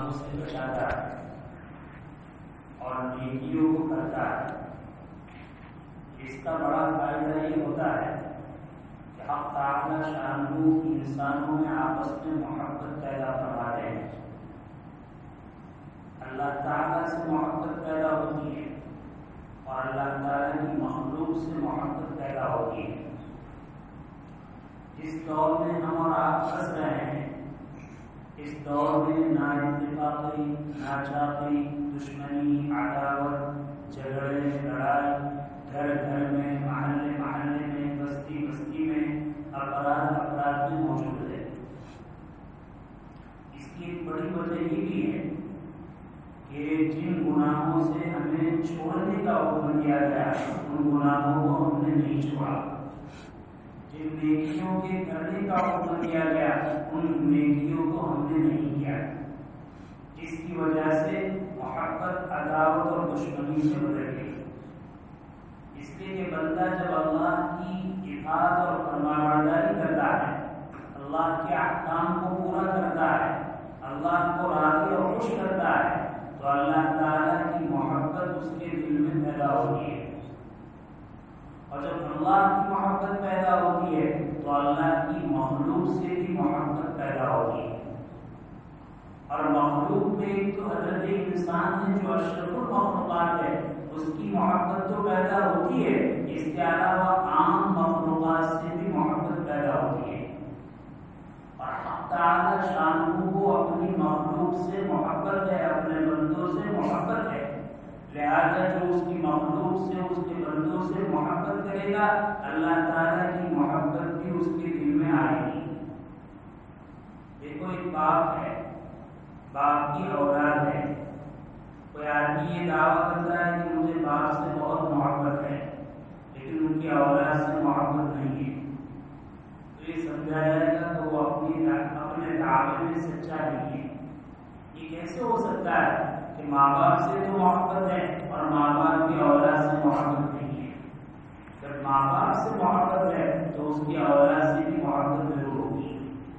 گناہوں سے بچاتا ہے اور نیکیوں کو کرتا ہے، اس کا بڑا فائدہ یہ ہوتا ہے کہ حق تعالیٰ شانہ انسانوں میں آپس میں محبت پیدا کروا رہے ہیں۔ اللہ تعالیٰ سے محبت پیدا ہوتی ہے اور اللہ تعالیٰ کی مخلوق سے محبت پیدا ہوتی ہے۔ جس دور میں ہم اور آپ پھنس رہے ہیں، اس دور میں نا اتفاقی، ناچاقی، دشمنی، عداوت، جھگڑے، لڑائی، گھر گھر میں، محلے محلے میں، بستی بستی میں، افراد افراد میں موجود ہے۔ اس کی ایک بڑی وجہ یہ بھی ہے کہ جن گناہوں سے ہمیں چھوڑنے کا حکم دیا گیا ان گناہوں کو ہم نے نہیں چھوڑا، جن نیکیوں کے کرنے کا حکم دیا گیا ان نیکیوں کو ہم نے نہیں کیا، جس کی وجہ سے محبت عداوت اور دشمنی سے بدل گئی۔ اس لیے کہ بندہ جب اللہ کی اطاعت اور فرمانبرداری کرتا ہے، اللہ کے احکام کو پورا کرتا ہے، اللہ کو راضی اور خوش کرتا ہے، تو اللہ تعالیٰ کی محبت اس کے دل میں پیدا ہوتی ہے، اور جب اللہ کی محبت پیدا ہوتی ہے تو اللہ کی مخلوق سے بھی محبت پیدا ہوتی ہے۔ اور مخلوق میں ایک تو حضرت انسان ہے جو اشرف المخلوقات ہے، اس کی محبت تو پیدا ہوتی ہے، اس کے علاوہ عام مخلوقات سے بھی محبت پیدا ہوتی ہے۔ اور حق تعالی شانہ کو اپنی مخلوق سے محبت ہے، اپنے بندوں سے محبت ہے، لہذا جو اس کی مخلوق سے، اس کے بندوں سے محبت کرے گا، اللہ تعالیٰ کی محبت بھی اس کے دل میں آئے گی۔ دیکھو ایک باپ ہے، باپ کی اولاد ہے، کوئی آدمی یہ دعویٰ کرتا ہے کہ مجھے باپ سے بہت محبت ہے لیکن ان کی اولاد سے محبت نہیں ہے، تو یہ سمجھا جائے گا کہ وہ اپنے دعوے میں سچا نہیں ہے۔ یہ کیسے ہو سکتا ہے کہ ماں باپ سے تو محبت ہے اور ماں باپ کی اولاد سے محبت نہیں ہے؟ جب ماں باپ سے محبت ہے تو اس کی اولاد سے بھی محبت ضرور ہوگی۔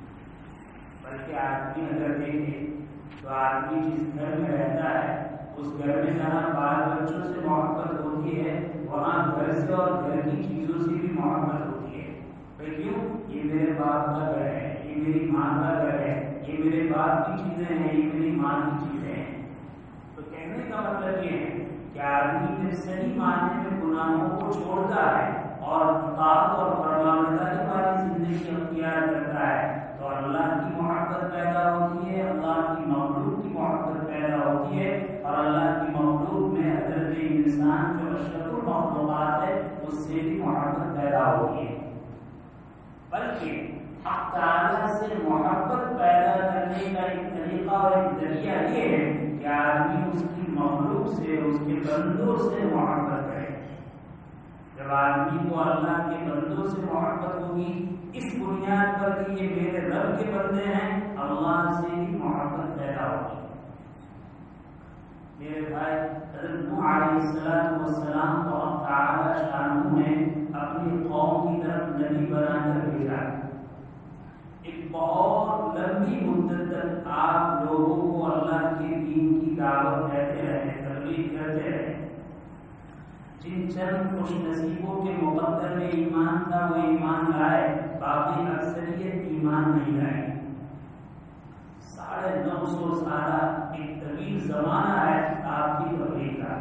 بلکہ آدمی اگر دیکھے تو آدمی جس گھر میں رہتا ہے اس گھر میں جہاں بال بچوں سے محبت ہوتی ہے وہاں گھر سے اور گھر کی چیزوں سے بھی محبت ہوتی ہے۔ بھائی کیوں؟ یہ میرے باپ کا گھر ہے، یہ میری ماں کا گھر ہے، یہ میرے باپ کی چیزیں ہیں، یہ میری ماں کی چیزیں ہیں۔ تو کہنے کا مطلب یہ ہے کہ آدمی جب صحیح معنی میں گناہوں کو چھوڑتا ہے اور اطاعت اور فرمانبرداری والی زندگی اختیار کرتا ہے تو اللہ کی محبت پیدا ہوتی ہے، اللہ کی مخلوق کی محبت پیدا ہوتی ہے، اور اللہ کی مخلوق میں حضرت انسان جو اشرف المخلوقات ہے اس سے بھی محبت پیدا ہوتی ہے۔ بلکہ حق تعالیٰ سے محبت پیدا کرنے کا ایک طریقہ اور ایک ذریعہ یہ ہے کہ آدمی اس کی مخلوق سے، اس کے بندوں سے محبت کرے۔ جب آدمی کو اللہ کے بندوں سے محبت ہوگی، اس بنیاد پر کہ یہ میرے رب کے بندے ہیں، اللہ سے بھی محبت پیدا ہوگی۔ میرے بھائی، حضرت نوح علیہ السلام کو اللہ تعالی شانہ نے اپنی قوم کی طرف نبی بنا کر بھیجا۔ ایک بہت لمبی مدت تک آپ لوگوں کو اللہ کے دین کی دعوت دیتے رہے، تبلیغ کرتے رہے۔ جن چند خوش نصیبوں کے مقدر میں ایمان تھا وہ ایمان لائے، باقی اکثریت ایمان نہیں لائے۔ 950 سالہ ایک طویل زمانہ ہے آپ کی تبلیغ کا۔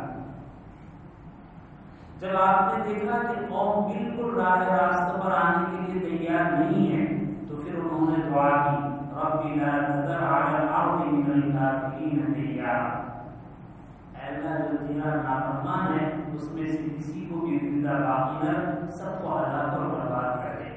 جب آپ نے دیکھا کہ قوم بالکل راہ راست پر آنے کے لیے تیار نہیں ہے تو پھر انہوں نے دعا کی، رب لا تذر علی الارض من الکافرین دیارا، اے اللہ جو تیرا نافرمان ہے اس میں سے کسی کو بھی زندہ باقی نہ، سب کو ہلاک اور برباد کر دے۔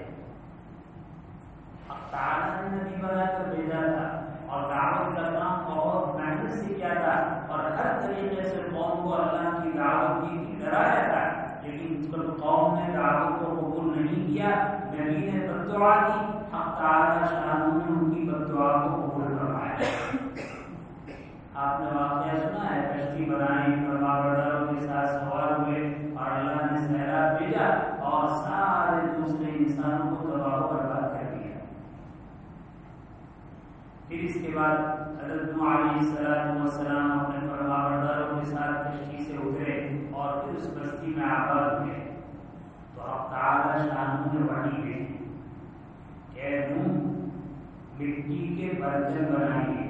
اب تعالیٰ نے نبی بنا کر بھیجا تھا اور دعوت کا کام بہت محنت سے کیا تھا اور ہر طریقے سے قوم کو اللہ کی دعوت کی ڈرایا تھا، لیکن جب قوم نے دعوت کو قبول نہیں کیا، نبی نے بددعا کی، حق تعالی شانہ نے ان کی بددعا کو قبول فرمایا۔ آپ نے واقعہ سنا ہے، کشتی بنائی، فرمانبرداروں کے ساتھ سوار ہوئے اور اللہ نے سیلاب بھیجا اور سارے دوسرے انسانوں کو تباہ و برباد کر دیا۔ پھر اس کے بعد حضرت نوح علیہ السلام اپنے فرمانبرداروں کے ساتھ کشتی سے اترے اور پھر اس بستی میں آباد ہوئے تو اب تعالی شانہ نے وحی بھیجی کہ اے نوح مٹی کے برتن بنائیے.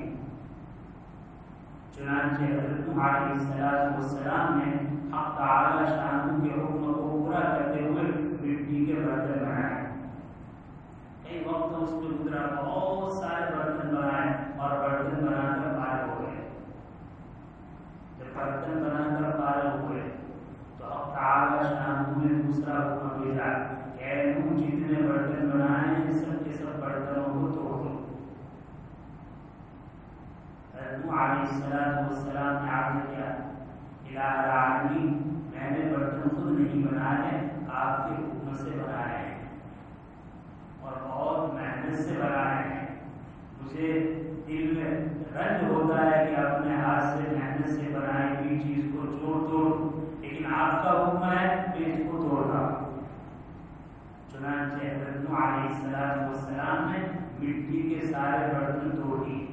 چنانچہ حضرت نوح علیہ السلام نے حق تعالی شانہ کے حکم کو پورا کرتے ہوئے مٹی کے برتن بنائے. کئی وقت اس میں گزرا, بہت سارے برتن بنائے اور برتن بنا کر فارغ ہو گئے. جب برتن بنا کر فارغ ہوئے تو حق تعالی شانہ نے دوسرا حکم بھیجا کہ اے نوح جتنے برتن بنائے ہیں سب کے سب برتنوں کو توڑ دو. نوح علیہ السلام نے عرض کیا الہ العالمین, میں نے برتن خود نہیں بنائے, آپ کے حکم سے بنائے ہیں اور بہت محنت سے بنائے ہیں. مجھے دل میں رنج ہوتا ہے کہ اپنے ہاتھ سے محنت سے بنائی ہوئی چیز کو توڑ لیکن آپ کا حکم ہے کہ اس کو توڑنا. چنانچہ حضرت نوح علیہ السلام نے مٹی کے سارے برتن توڑ دیے.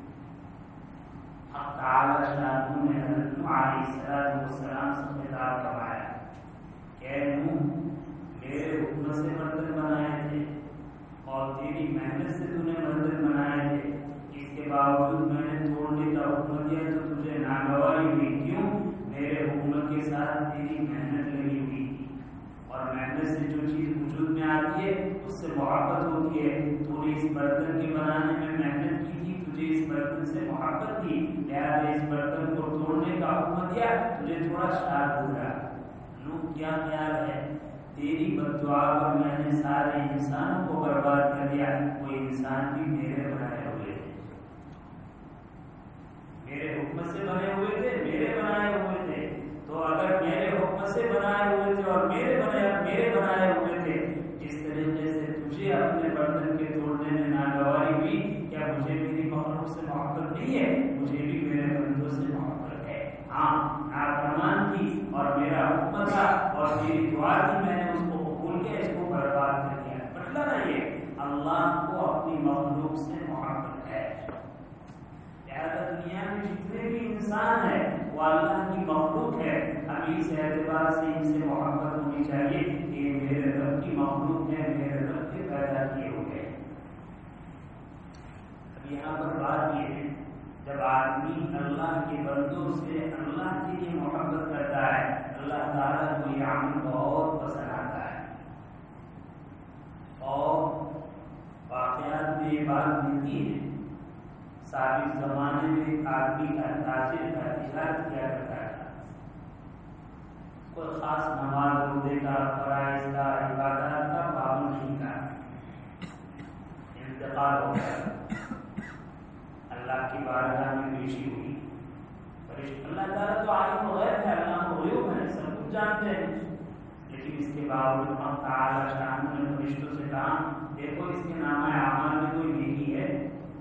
حق تعالی شانہ نے حضرت نوح علیہ السلام سے خطاب فرمایا کہ اے نوح میرے حکم سے برتن بنائے تھے اور تیری محنت سے تو نے برتن بنائے تھے, اس کے باوجود میں نے توڑنے کا حکم دیا تو تجھے ناگواری ہوئی. کیوں؟ میرے حکم کے ساتھ تیری محنت لگی ہوئی تھی اور محنت سے جو چیز وجود میں آتی ہے اس سے محبت ہوتی ہے. تو نے اس برتن کے بنانے میں محنت کی تھی, تجھے اس برتن سے محبت تھی, لہٰذا اس برتن کو توڑنے کا حکم دیا, تجھے تھوڑا شاد گزرا. لوگ کیا خیال ہے تیری بد دعا پر میں نے سارے انسانوں کو برباد کر دیا. وہ انسان بھی میرے بنائے ہوئے تھے, میرے حکم سے بنے ہوئے تھے, میرے بنائے ہوئے تھے. تو اگر میرے حکم سے بنائے ہوئے تھے اور میرے بنائے ہوئے تھے, جس طریقے سے تجھے اپنے برتن کے توڑنے میں ناگواری ہوئی, کیا مجھے میری مخلوق سے محبت نہیں ہے؟ مجھے بھی میرے بندوں سے محبت ہے. ہاں نافرمان تھی اور میرا حکم تھا اور میری دعا تھی, میں نے اس کو قبول کیا, اس کو برباد کر دیا. مطلب ہے یہ اللہ کو اپنی مخلوق سے محبت ہے. لہٰذا دنیا میں جتنے بھی انسان ہیں وہ اللہ کی مخلوق ہے. ہمیں اس اعتبار سے ان سے محبت ہونی چاہیے کہ یہ میرے رب کی مخلوق ہے, میرے رب کے پیدا کیے ہوئے. اب یہاں پر بات یہ ہے جب آدمی اللہ کے بندوں سے اللہ کے لیے محبت کرتا ہے, اللہ تعالیٰ کو یہ عمل بہت پسند آتا ہے. اور واقعات میں یہ بات ملتی ہے. سابق زمانے میں ایک آدمی کا تاجر کا تجارت کیا کرتا تھا. کوئی خاص نماز روزے کا, فرائض کا, عبادات کا پابند نہیں تھا. انتقال ہو گیا, اللہ کی بارگاہ میں پیشی ہوئی. اللہ تعالیٰ تو عالم غیب ہے, اللہ کو غیوب ہے, سب کچھ جانتے ہیں. لیکن اس کے باوجود حق تعالی شانہ نے فرشتوں سے کہا دیکھو اس کے نامہ اعمال میں کوئی نیکی ہے.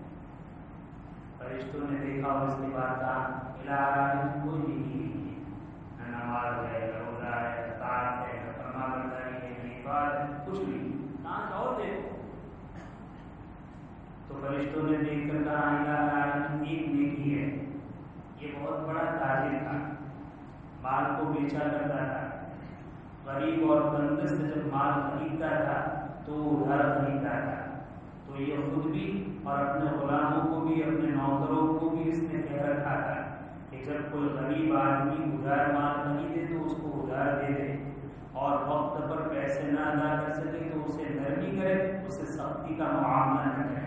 فرشتوں نے دیکھا اور اس کے بعد کہا الہ العالمین کوئی نیکی نہیں ہے, نہ نماز ہے, نہ روزہ ہے, نہ طاعت ہے, نہ فرمانبرداری ہے, نہ عبادت ہے, کچھ نہیں. کہاں سے اور دیکھو. تو فرشتوں نے دیکھ کر کہا الہ العالمین ایک نیکی ہے. یہ بہت بڑا تاجر تھا, مال کو بیچا کرتا تھا. غریب اور تندرست سے جب مال خریدتا تھا تو ادھار خریدتا تھا. تو یہ خود بھی اور اپنے غلاموں کو بھی, اپنے نوکروں کو بھی اس نے کہہ رکھا تھا کہ جب کوئی غریب آدمی ادھار مال خریدے تو اس کو ادھار دے دے, اور وقت پر پیسے نہ ادا کر سکے تو اسے نرمی کرے, اسے سختی کا معاملہ نہ کرے.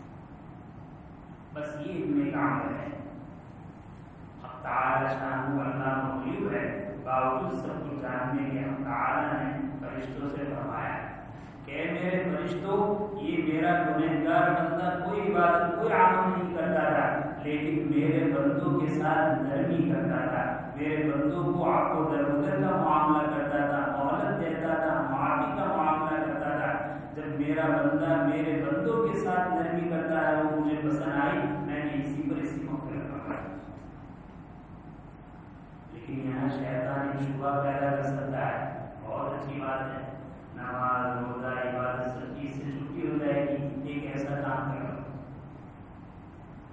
بس یہ نیک عمل ہے. حق تعالی شانہ اللہ مغیب ہے, باوجود سب کچھ جاننے کے حق تعالی نے فرشتوں سے فرمایا کہ میرے فرشتوں یہ میرا گنہگار بندہ کوئی عبادت کوئی عمل نہیں کرتا تھا, لیکن میرے بندوں کے ساتھ نرمی کرتا تھا, میرے بندوں کو عفو و درگزر کا معاملہ کرتا تھا, مہلت دیتا تھا, معافی کا معاملہ کرتا تھا. جب میرا بندہ میرے بندوں کے ساتھ نرمی کرتا ہے وہ مجھے پسند آئی, میں نے اسی پر اسی موقع پکڑا. لیکن یہاں شیطان ایک شبہ پیدا کر سکتا ہے. بہت اچھی بات ہے, نماز روزہ عبادت سب چیز سے چھٹی ہو جائے گی, ایک ایسا کام کرو.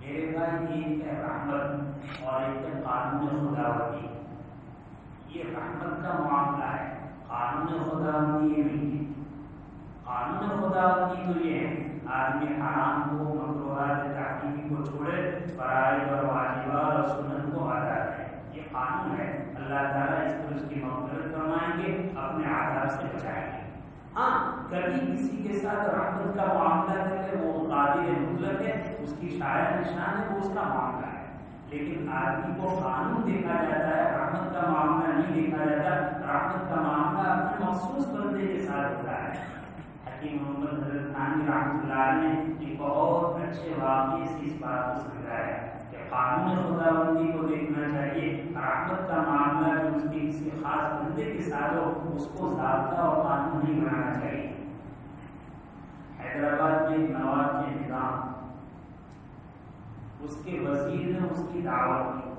میرے بھائی ایک ہے رحمت اور ایک ہے قانون خداوندی. یہ رحمت کا معاملہ ہے، قانون خداوندی یہ نہیں ہے. قانون خداوندی تو یہ ہے آدمی حرام کو، مکروہات تحریمی کو چھوڑے، فرائض اور واجبات اور سنت کو ادا کرے. یہ قانون ہے. اللہ تعالیٰ اس پر اس کی مغفرت فرمائیں گے، اپنے عذاب سے بچائیں گے. ہاں کبھی کسی کے ساتھ رحمت کا معاملہ کرے، وہ قادر مطلق ہے، اس کی شاید نشان ہے، وہ اس کا معاملہ ہے. لیکن آدمی کو قانون دیکھا جاتا ہے، رحمت کا معاملہ نہیں دیکھا جاتا. رحمت کا معاملہ اپنے مخصوص بندے کے ساتھ ہوتا ہے. حکیم محمد حضرت تھانوی رحمۃ اللہ علیہ نے ایک بہت اچھے واقعے سے اس بات کو سمجھایا کہ قانون خداوندی کو دیکھنا چاہیے. رحمت کا معاملہ جو اس کے کسی خاص بندے کے ساتھ ہو، اس کو ضابطہ اور قانون نہیں بنانا چاہیے. حیدرآباد میں ایک نواب کے نظام، اس کے وزیر نے اس کی دعوت کی،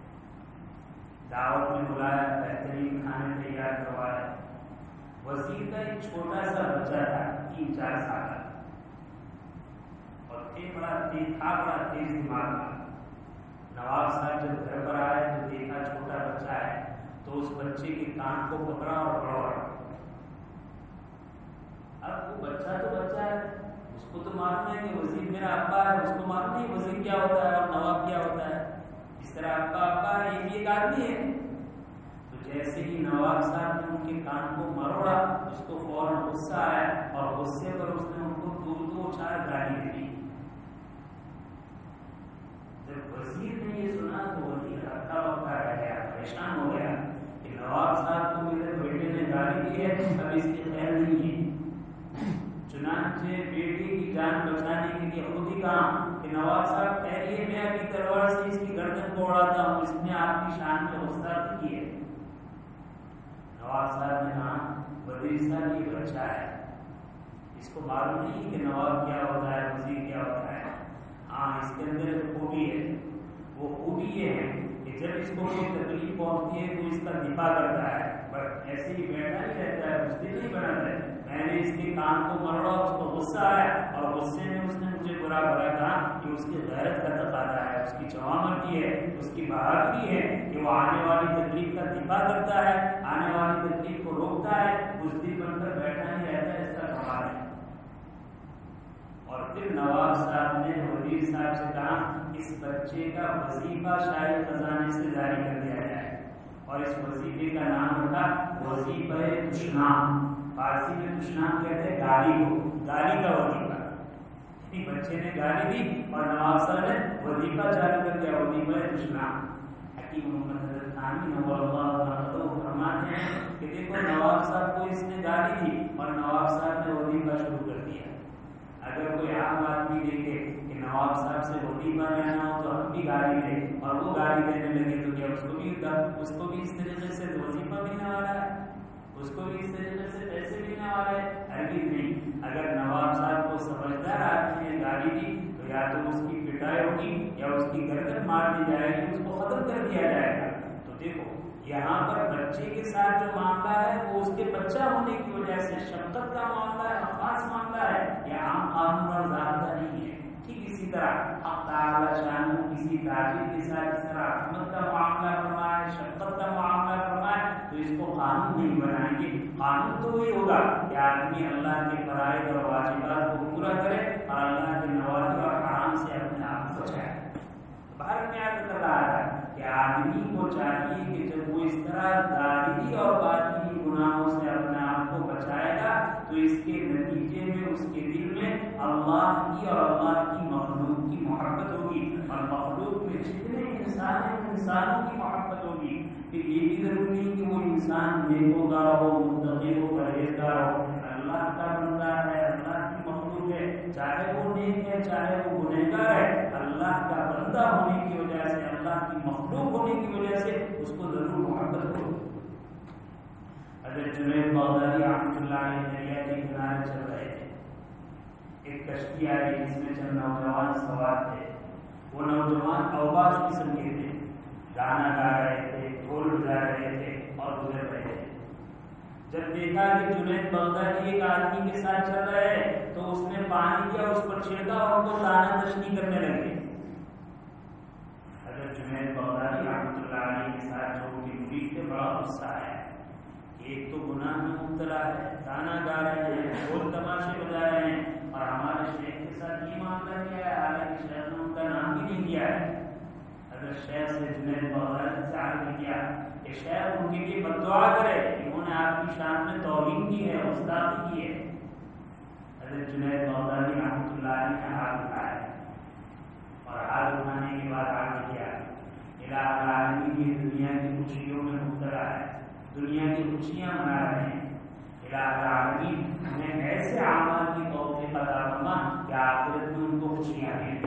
دعوت میں بلایا، بہترین کھانے تیار کروایا. وزیر کا ایک چھوٹا سا بچہ تھا، 3-4 سال کا، اور بڑا تیز دماغ کا. نواب صاحب جب گھر پر آئے تو دیکھا چھوٹا بچہ ہے، تو اس بچے کے کان کو پکڑا اور بڑھایا. اب وہ بچہ تو بچہ ہے، اس کو تو معلوم ہے کہ وزیر میرا ابا ہے، اس کو معلوم نہیں وزیر کیا ہوتا ہے اور نواب کیا ہوتا ہے. اس طرح ابا ہے، یہ بھی ایک آدمی ہے. تو جیسے ہی نواب صاحب نے ان کے کان کو مروڑا، اس کو فوراً غصہ آیا اور غصے پر اس نے ان کو 2-4 گالی دے دی. جب وزیر نے یہ سنا تو وزیر ہکا بکا رہ گیا، پریشان ہو گیا کہ نواب صاحب کو میرے بیٹے نے گالی دی ہے، اب اس کی خیر نہیں ہے. چنانچہ بیٹے کی جان بچانے کے لیے خود ہی کہا کہ نواب صاحب ٹھہریے، میں اپنی تلوار سے اس کی گردن کو اڑاتا ہوں، اس نے آپ کی شان میں غصہ کی ہے. نواب صاحب نے کہا وزیر صاحب یہ بچہ ہے، اس کو معلوم نہیں کہ نواب کیا ہوتا ہے، وزیر کیا ہوتا ہے. ہاں اس کے اندر ایک خوبی ہے، وہ خوبی یہ ہے کہ جب اس کو کوئی تکلیف پہنچتی ہے تو اس کا دفاع کرتا ہے، بٹ ایسے ہی بیٹھا نہیں رہتا ہے، بزدل نہیں بناتا ہے. میں نے اس کے کان کو مروڑا، اس کو غصہ آیا اور غصے میں اس نے مجھے برا کہا کہ اس کی غیرت کا تقاضا ہے، اس کی جوامردی ہے، اس کی بہادری ہے کہ وہ آنے والی تکلیف کا دفاع کرتا ہے، آنے والی تکلیف کو روکتا ہے، بزدل بن کر بیٹھا نہیں رہتا ہے. اس کا کمال ہے. اور پھر نواب صاحب نے وزیر صاحب سے کہا اس بچے کا وظیفہ شاہی خزانے سے جاری کر دیا جائے، اور اس وظیفے کا نام رکھا وظیفہ دشنام. فارسی میں دشنام کہتے ہیں گالی کو، گالی کا وظیفہ. بچے نے گالی دی اور نواب صاحب نے وظیفہ چالو کر دیا، وظیفہ دشنام. حکیم محمد حضرت تھانوی نور اللہ عنہ فرماتے ہیں کہ دیکھو نواب صاحب کو اس نے گالی دی اور نواب صاحب نے وظیفہ شروع کر دیا. اگر کوئی عام آدمی دیکھے کہ نواب صاحب سے وظیفہ لینا ہو تو ہم بھی گالی دیں اور وہ گالی دینے لگے تو کیا اس کو بھی اس طریقے سے وظیفہ ملنے والا ہے، اس کو بھی اس طریقے سے پیسے ملنے والے ہیں؟ ہرگز نہیں. اگر نواب صاحب کو سمجھدار آدمی نے گالی دی تو یا تو اس کی پٹائی ہوگی یا اس کی گردن مار دی جائے گی، اس کو ختم کر دیا جائے گا. تو دیکھو یہاں پر بچے کے ساتھ جو معاملہ ہے وہ اس کے بچہ ہونے کی وجہ سے شفقت کا معاملہ ہے، خاص معاملہ ہے، یہ عام قانون اور ضابطہ نہیں ہے. ٹھیک اسی طرح حق تعالی شان کسی تاجر کے ساتھ اس طرح رحمت کا معاملہ فرمائے، شفقت کا معاملہ فرمائے تو اس کو قانون نہیں بنائیں گے. قانون تو وہی ہوگا کہ آدمی اللہ کے فرائض اور واجبات کو پورا کرے اور اللہ کے نوافل اور حرام سے اپنے آپ کو بچائے. باہر میں آ کر رہا تھا کہ آدمی کو چاہیے کہ جب وہ اس طرح ظاہری اور باطنی گناہوں سے اپنے آپ کو بچائے گا تو اس کے نتیجے میں اس کے دل میں اللہ کی اور اللہ کی مخلوق کی محبت ہوگی، اور مخلوق میں جتنے انسان ہیں انسانوں کی محبت ہوگی. پھر یہ بھی ضروری نہیں کہ وہ انسان نیکوکار ہو، متقی ہو، پرہیزگار ہو. اللہ کا بندہ ہے، اللہ کی مخلوق ہے، چاہے وہ نیک ہے چاہے وہ گنہگار ہے، اللہ کا بندہ ہونے کی وجہ سے، اللہ کی مخلوق ہونے کی وجہ سے اس کو ضرور محبت ہو. حضرت جنید بغدادی رحمۃ اللہ علیہ دریا کے کنارے چل رہے تھے. ایک کشتی آئی جس میں چند نوجوان سوار تھے. وہ نوجوان اوباش قسم کے تھے، گانا گا رہے تھے، ڈھول بجا رہے تھے اور گزر رہے تھے. جب دیکھا کہ جنید بغدادی ایک آدمی کے ساتھ چل رہے ہیں تو اس نے پانی کیا، اس پر چھڑکا اور ان کو تانا تشنی کرنے لگے. حضرت شیخ سے جنید بغدادی سے عرض کیا کہ شیخ ان کے لیے بد دعا کرے، انہوں نے آپ کی شان میں توہین کی ہے، استادی کی ہے۔ حضرت جنید بغدادی رحمۃ اللہ علیہ نے ہاتھ اٹھایا اور ہاتھ اٹھانے کے بعد عرض کیا الہ العالمین یہ دنیا کی خوشیوں میں مبتلا ہے، دنیا کی خوشیاں منا رہے ہیں، الہ العالمین ہمیں ایسے اعمال کی توفیق عطا فرما کہ آخرت میں ان کو خوشیاں دیں۔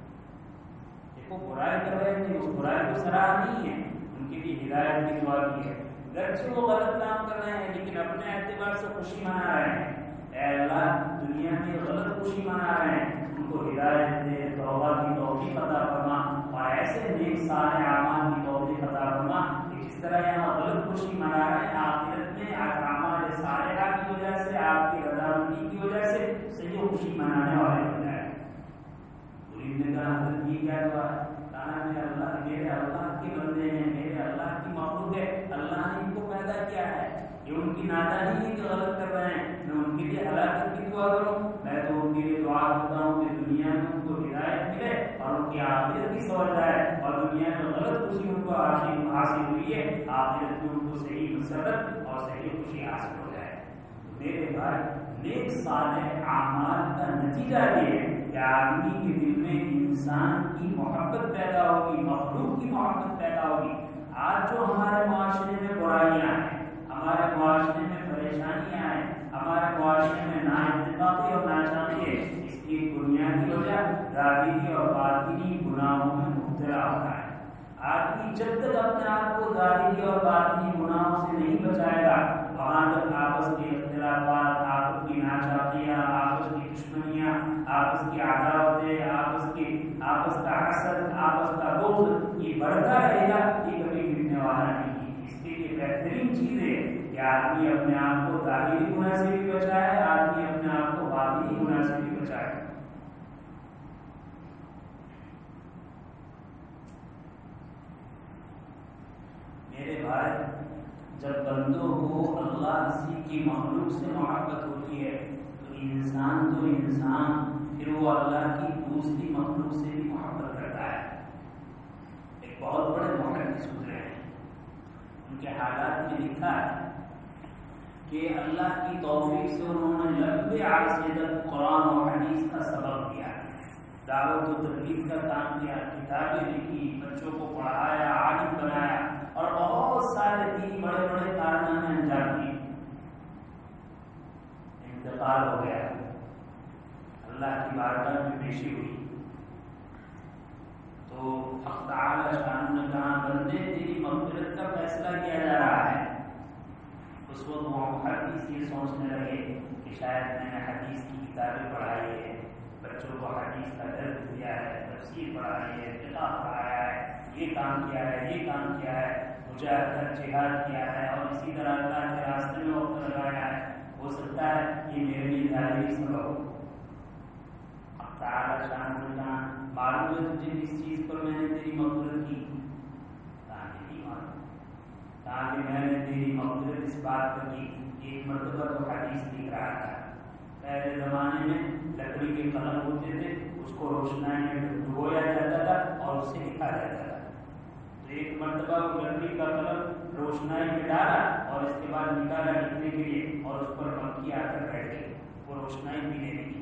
دیکھو برائی کر رہے تھے، اس برائی کو سراہ نہیں ہے، ان کے لیے ہدایت کی دعا کی ہے، گرچہ وہ غلط کام کر رہے ہیں لیکن اپنے اعتبار سے خوشی منا رہے ہیں۔ اے اللہ دنیا میں غلط خوشی منا رہے ہیں، ان کو ہدایت دے، توبہ کی توفیق عطا فرما اور ایسے نیک صالح اعمال کی توفیق عطا فرما کہ جس طرح یہاں غلط خوشی منا رہے ہیں آخرت میں اعمال صالحہ کی وجہ سے، آپ کی رضامندی کی وجہ سے صحیح خوشی منانے والے بن جائیں۔ مرید نے کہا حضرت یہ کیا ہوا؟ کہا میرے اللہ کے بندے ہیں، میرے اللہ کی مخلوق ہے، اللہ نے ان کو پیدا کیا ہے، یہ ان کی نادانی ہے کہ غلط کر رہے ہیں، میں ان کے لیے ہلاکت کی دعا کروں؟ میں تو ان کے لیے دعا کرتا ہوں کہ دنیا میں ان کو ہدایت ملے اور ان کی آخرت بھی سنور جائے، اور دنیا میں غلط خوشی ان کو حاصل ہوئی ہے، آخرت میں ان کو صحیح مسرت اور صحیح خوشی حاصل ہو جائے۔ میرے بھائی نیک صالح اعمال کا نتیجہ یہ ہے کہ آدمی کے دل میں انسان کی محبت پیدا ہوگی، مخلوق کی محبت پیدا ہوگی۔ آج جو ہمارے معاشرے میں برائیاں ہیں، ہمارے معاشرے میں پریشانیاں ہیں، ہمارے معاشرے میں نااتفاقی اور ناچاقی ہے، اس کی بنیادی وجہ ظاہری اور باطنی گناہوں میں مبتلا ہوتا ہے۔ آدمی جب تک اپنے آپ کو ظاہری اور باطنی گناہوں سے نہیں بچائے گا، وہاں تک آپس کے اختلافات، آپس کی ناچاقیاں، آپس کی دشمنیاں، آپس کی عداوتیں، آپس کا حسد، آپس کا بغض یہ بڑھتا رہے گا، یہ کبھی مٹنے والا نہیں۔ اس کے لیے بہترین چیز ہے کہ آدمی اپنے آپ کو ظاہری گناہ سے بھی بچائے، آدمی اپنے آپ کو باطنی گناہ سے بھی بچائے۔ میرے بھائی جب بندوں کو اللہ اسی کی مخلوق سے محبت ہوتی ہے تو انسان پھر وہ اللہ کی دوسری مخلوق سے بھی محبت کرتا ہے۔ ایک بہت بڑے محدث گزرے ہیں، ان کے حالات میں لکھا ہے کہ اللہ کی توفیق سے انہوں نے لمبے عرصے تک قرآن و حدیث کا سبق دیا، دعوت و تبلیغ کا کام کیا، کتابیں لکھی، بچوں کو پڑھایا، عالم بنایا اور بہت سارے دینی بڑے بڑے کارنامے انجام دیے۔ انتقال ہو گیا، اللہ کی بارگاہ میں پیشی ہوئی تو حق تعالی شان نے کہا بندے تیری مغفرت کا فیصلہ کیا جا رہا ہے۔ اس وقت وہ محدث یہ سوچنے لگے کہ شاید میں نے حدیث کی کتابیں پڑھائی ہے، بچوں کو حدیث کا درس دیا ہے، تفسیر پڑھائی ہے، فقہ پڑھایا ہے، یہ کام کیا ہے، یہ کام کیا ہے، مجاہدہ جہاد کیا ہے اور اسی طرح اللہ کے راستے میں وقت لگایا ہے، ہو سکتا ہے یہ میرے لیے ظاہری سبب ہو۔ اب تعالی شان نے کہا معلوم ہے تجھے کس چیز پر میں نے تیری مغفرت کی؟ کہا کہ نہیں معلوم۔ کہا کہ میں نے تیری مغفرت اس بات پر کی کہ ایک مرتبہ تو حدیث لکھ رہا تھا، پہلے زمانے میں لکڑی کے قلم ہوتے تھے، اس کو روشنائی میں ڈبویا جاتا تھا اور اس سے لکھا جاتا تھا۔ تو ایک مرتبہ وہ لکڑی کا قلم روشنائی میں ڈالا اور اس کے بعد نکالا لکھنے کے لیے اور اس پر مکھی آ کر بیٹھ گئی، وہ روشنائی پینے لگی۔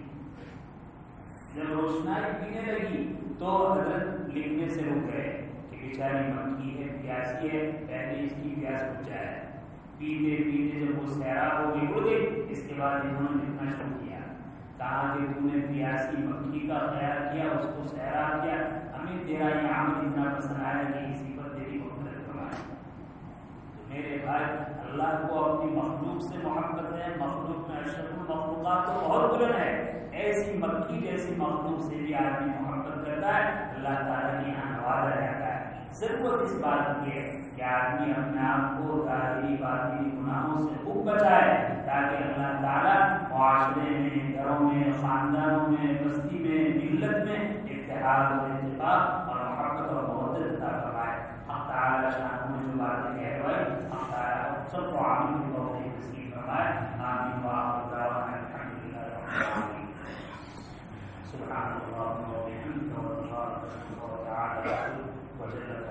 جب روشنائی پینے لگی تو حضرت لکھنے سے رک گئے کہ بیچاری مکھی ہے، پیاسی ہے، پہلے اس کی پیاس بجھ جائے۔ پیتے پیتے جب وہ سیراب ہو گئی اڑ گئی، اس کے بعد انہوں نے لکھنا شروع کیا۔ کہا کہ تم نے پیاسی مکھی کا خیال کیا، اس کو سیراب کیا، ہمیں تیرا یہ عمل اتنا پسند آیا کہ اسی پر تیری مغفرت فرمائے۔ تو میرے بھائی اللہ کو اپنی مخلوق سے محبت ہے، مخلوق میں اشرف المخلوقات تو بہت بلند ہے، ایسی مکھی جیسی مخلوق سے بھی آدمی محبت کرتا ہے، اللہ تعالیٰ کے یہاں نوازا جاتا ہے۔ ضرورت اس بات کی ہے کہ آدمی اپنے آپ کو ظاہری باطنی گناہوں سے خوب بچائے تاکہ اللہ تعالیٰ معاشرے میں، گھروں میں، خاندانوں میں، بستی میں، ملت میں اتحاد اور اتفاق اور محبت اور محبت عطا فرمائے۔ حق تعالیٰ شان میں جو باتیں کہلوائی، حق تعالیٰ سب کو عامل کی توفیق نصیب فرمائے۔ آمین وآخر دعوانا الحمدللہ رب العالمین۔ سبحان اللہ وبحمدہ واللہ اکبر وتعالی وجل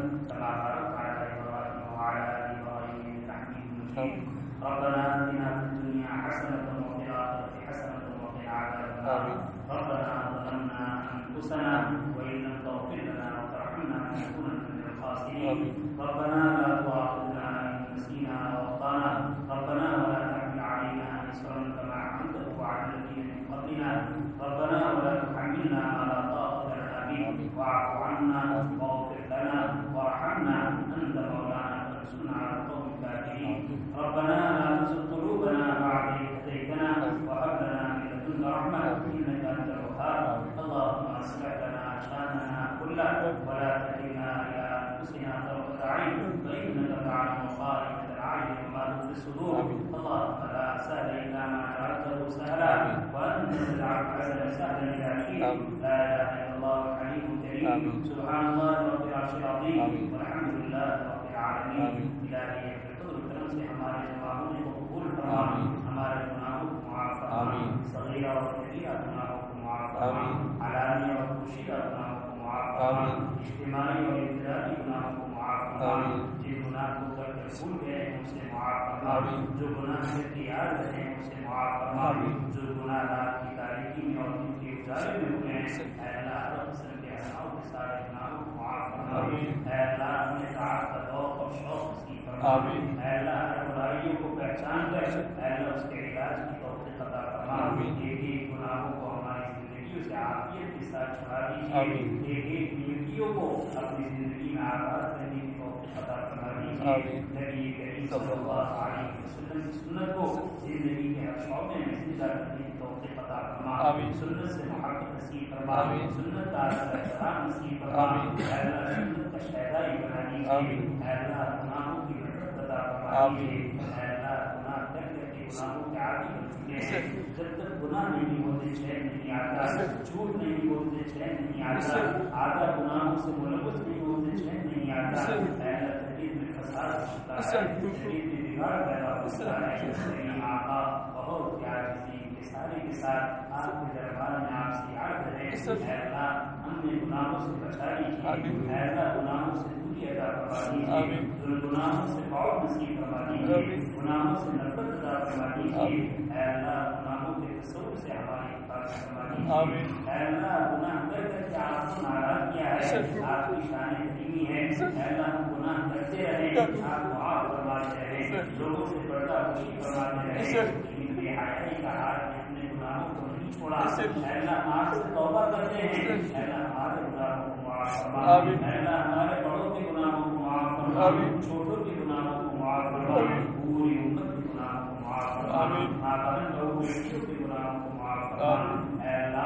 كما باركت على إبراهيم وعلى آل إبراهيم إنك حميد مجيد. ربنا آتنا في الدنيا حسنة وفي الآخرة حسنة وقنا عذاب النار. ربنا ظلمنا أنفسنا وإن لم تغفر لنا وترحمنا لنكونن من الخاسرين. ربنا لا تؤاخذنا إن نسينا أو أخطأنا. ربنا ولا تحمل علينا إصرا كما حملته على الذين من قبلنا. ربنا ولا تحملنا ما لا طاقة لنا به. واعف عنا واغفر لنا وارحمنا أنت مولانا فانصرنا على القوم الكافرين. ربنا لا تزغ قلوبنا بعد إذ هديتنا وهب لنا من لدنك رحمة إنك أنت الوهاب. اللهم أصلح لنا شأننا كله ولا تكلنا إلى أنفسنا طرفة عين فإنك تعلم خائنة الأعين وما تخفي الصدور. اللهم لا سهل إلا ما جعلته سهلا وأنت تجعل الحزن سهلا إذا شئت. لا إله إلا الله الحليم الكريم. سبحان الله رب العرش العظيم والحمد لله رب العالمين. إلهي بالفضل والكرم سے ہمارے جوابوں کو قبول فرما. ہمارے گناہوں کو معاف فرما. صغیرہ اور کبیرہ گناہوں کو معاف فرما. علانیہ اور پوشیدہ گناہوں کو معاف فرما. اجتماعی اور انفرادی گناہوں کو معاف فرما. جن گناہ کو کر کے بھول گئے ہیں اسے معاف فرما. جو گناہ سے یاد رہے ہیں اسے معاف فرما. جو گناہ رات کی تاریکی میں اور دن کے اجالے میں ہوئے ہیں اے اللہ ہر قسم کے حسنوں کے سارے گناہوں کو معاف فرما. اے اللہ ہمیں طاعت کا ذوق اور شوق نصیب فرما. اے اللہ ہر برائیوں کو پہچان کر اے اللہ اس کے علاج کی توفیق عطا فرما. ایک ایک گناہوں کو ہماری زندگیوں سے عافیت کے ساتھ چھڑا دیجیے. ایک ایک نیکیوں کو اپنی زندگی میں آباد کرنے کی توفیق عطا فرما دیجیے. نبی کریم صلی اللہ علیہ وسلم کی سنت کو زندگی کے ہر شعبے میں زندہ کرنے کی توفیق عطا فرما. سنت سے محبت نصیب فرما. سنت کا احترام نصیب فرما. اے اللہ سنت کا شہدائی بنا دیجیے. اے اللہ گناہوں کی نفرت عطا فرما دیجیے. اے اللہ گناہ کر کر کے گناہوں کے عادی بن چکے ہیں. جب تک گناہ نہیں ہوتے چین نہیں آتا. جھوٹ نہیں بولتے چین نہیں آتا. آدھا گناہوں سے ملوث نہیں ہوتے چین نہیں آتا. اے اللہ طبیعت میں فساد ہوتا ہے. طبیعت میں بگاڑ پیدا ہوتا ہے. میری آقا بہت پیار کے سارے کے ساتھ آپ کے دربار میں آپ سے عرض ہے اے اللہ ہم نے گناہوں سے بچا لیجیے. اے اللہ گناہوں سے دوری عطا فرما دیجیے. گناہوں سے بعد نصیب فرما دیجیے. گناہوں سے نفرت عطا فرما دیجیے. اے اللہ گناہوں کے تصور سے ہماری حفاظت فرما دیجیے. اے اللہ گناہ کر کر کے آپ کو ناراض کیا ہے. آپ کی شان کریمی ہے. اے اللہ ہم گناہ کرتے رہے آپ معاف فرماتے رہے. لوگوں سے پردہ خوشی فرماتے رہے. لیکن بے حیائی کا حال میں اپنے گناہوں کو نہیں چھوڑا. اے اللہ آپ سے توبہ کرتے ہیں. اے اللہ ہمارے گناہوں کو معاف فرما. اے اللہ ہمارے بڑوں کے گناہوں کو معاف فرما. چھوٹوں کے گناہوں کو معاف فرما. پوری امت کے گناہوں کو معاف فرما. ماں بہن بہو بیٹیوں کے گناہوں کو معاف فرما. اے اللہ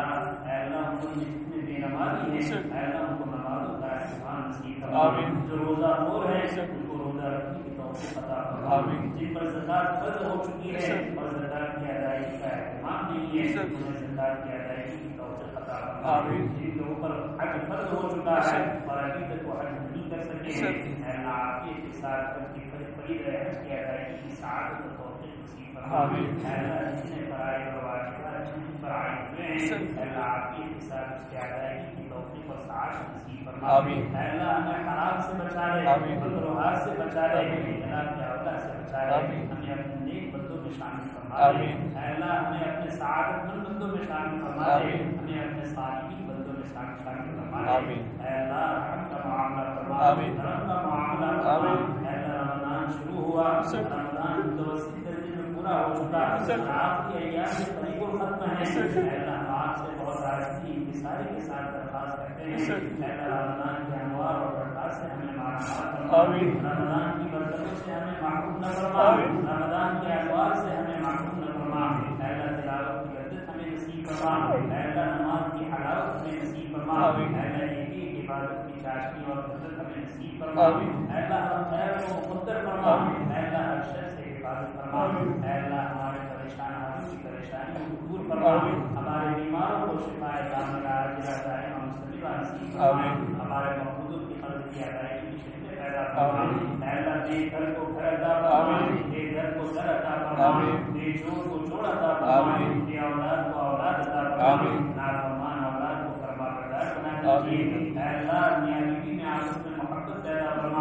ہم جتنے بے نمازی ہیں اے اللہ ہم کو نمازوں کا اہتمام نصیب فرما. جو روزہ خور ہیں ان کو روزہ رکھنے کی توفیق عطا فرما. جن پر زکات فرض ہو چکی ہے اور زکات کی ادائیگی کا اہتمام نہیں ہے انہیں زکات کی ادائیگی کی توفیق عطا فرما. جن کے اوپر حج فرض ہو چکا ہے اور ابھی تک وہ حج نہیں کر سکے ہیں اے اللہ عافیت کے ساتھ حج کی فرض کی ادائیگی کی سعادت و توفیق نصیب فرما. اے اللہ جتنے فرائض اور واجبات جن پر عائد ہوئے ہیں اے اللہ عافیت کے ساتھ اس کی ادائیگی کی توفیق اور سعادت نصیب فرما. اے اللہ ہمیں حرام سے بچا لے. مکروہات سے بچا لے. جناب کے اولاد سے بچا لے. ہمیں اپنے نیک بندوں میں شامل فرما دے. اے اللہ ہمیں اپنے سعادت مند بندوں میں شامل فرما دے. ہمیں اپنے صالحین بندوں میں شامل فرما دے. اے اللہ رحم کا معاملہ فرما. رحم کا معاملہ فرما. اے اللہ رمضان شروع ہوا. رمضان متوسط درجے میں پورا ہو چکا. آپ کے ایام سے قریب الختم ہے. اے اللہ ہم آپ سے بہت عاجزی انکساری کے ساتھ درخواست کرتے ہیں. اے اللہ رمضان کے انوار اور برکات سے ہمیں مالامال فرما. رمضان کی برکتوں سے ہمیں محروم نہ فرما. رمضان کے انوار سے ہمیں محروم نہ فرما. اے اللہ تلاوت کی لذت ہمیں نصیب فرما. اے اللہ نماز کی حلاوت ہمیں نصیب فرما. اے اللہ ایک عبادت کی چاشنی اور لذت ہمیں نصیب فرما. اے اللہ ہر خیر کو مقدر فرما. اے اللہ ہر شر سے حفاظت فرما. اے اللہ ہمارے پریشان حالوں کی پریشانیوں کو دور فرما. ہمارے بیماروں کو شفا کاملہ عاجلہ دائمہ مستمرہ نصیب فرما. ہمارے مقبوضوں کی قرض کی ادائیگی کی شکلیں پیدا فرما. اے اللہ بے گھر کو گھر عطا فرما. بے گھر کو گھر عطا فرما. بے جوڑ کو جوڑ عطا فرما. بے اولاد کو اولاد عطا فرما. نافرمان اولاد کو فرما بردار بنا دیجیے. اے اللہ میاں بیوی میں آپس میں محبت پیدا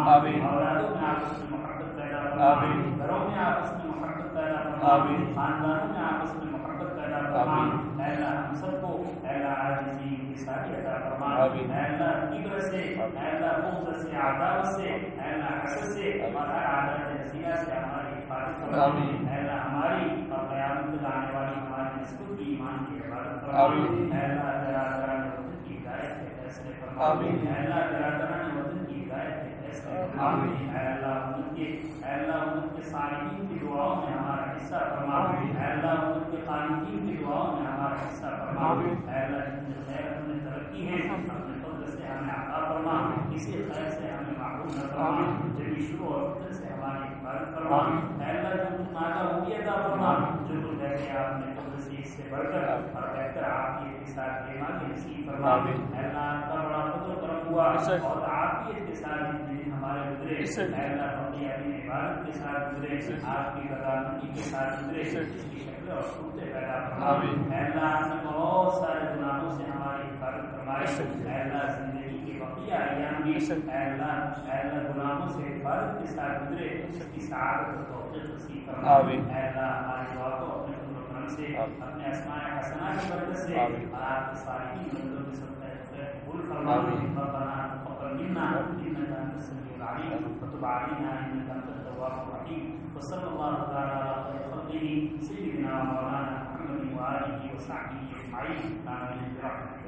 آمین اولادوں میں آپس میں محبت پیدا فرما آمین گھروں میں آپس میں محبت پیدا فرما آمین خاندانوں میں آپس میں محبت پیدا فرما اے اللہ ہم سب کو اے اللہ عاجزی انکساری عطا فرما آمین اے اللہ کبر سے اے اللہ بغض سے عداوت سے اے اللہ حسد سے اور ہر عادت نصیحہ سے ہماری حفاظت فرما آمین اے اللہ ہماری اور قیامت تک آنے والی ہماری نسلوں کی ایمان کی حفاظت فرما آمین اے اللہ برادران وطن کی ہدایت کے فیصلے فرما آمین اے اللہ برادران وطن کی ہدایت کے فیصلے فرما آمین اے اللہ ان کے صالحین کی دعاؤں میں ہمارا حصہ فرما اے اللہ ان کے قانتین کی دعاؤں میں ہمارا حصہ فرما اے اللہ جتنے خیر ہم نے ترقی ہے اپنے فضل سے ہمیں عطا فرما کسی خیر سے ہمیں محروم نہ فرما جبھی شروع اور فتن سے ہماری حفاظت فرما اے اللہ جو کچھ مانگا وہ بھی عطا فرما جو کچھ ہے آپ نے فضل سے اس سے بڑھ کر اور بہتر عافیت کے ساتھ ایمان کی نصیب فرما اے اللہ آپ کا بڑا فضل و کرم ہوا اور عافیت کے ساتھ جتنے دن ہمارے گزرے اے اللہ اپنی اپنی عبادت کے ساتھ گزرے آپ کی رضامندی کے ساتھ گزرے اس کی شکل اور صورتیں پیدا فرما اے اللہ آپ نے بہت سارے گناہوں سے ہماری حفاظت فرمائے اے اللہ زندگی کے بقیہ ایام بھی اے اللہ گناہوں سے حفاظت کے ساتھ گزرے اس کی سعادت اور توفیق نصیب فرما اے اللہ ہماری دعا کو اپنے فضل و کرم سے اپنے اسماء حسنہ کی برکت سے اور آپ کے صالحین بندوں کے صدقہ قبول فرما ربنا تقبل منا انك انت السميع العليم وتب علينا انك انت التواب الرحيم وصلى الله تعالى على خير خلقه سيدنا مولانا محمد وآله وصحبه اجمعين آمين برحمتك